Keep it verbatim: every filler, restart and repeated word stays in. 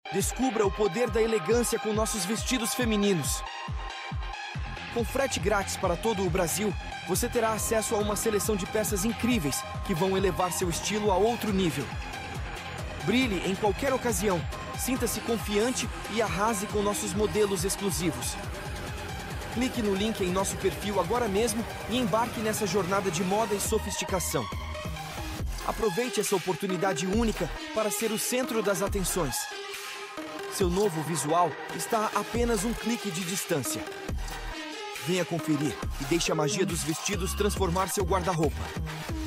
Descubra o poder da elegância com nossos vestidos femininos. Com frete grátis para todo o Brasil, você terá acesso a uma seleção de peças incríveis que vão elevar seu estilo a outro nível. Brilhe em qualquer ocasião, sinta-se confiante e arrase com nossos modelos exclusivos. Clique no link em nosso perfil agora mesmo e embarque nessa jornada de moda e sofisticação. Aproveite essa oportunidade única para ser o centro das atenções. Seu novo visual está a apenas um clique de distância. Venha conferir e deixe a magia dos vestidos transformar seu guarda-roupa.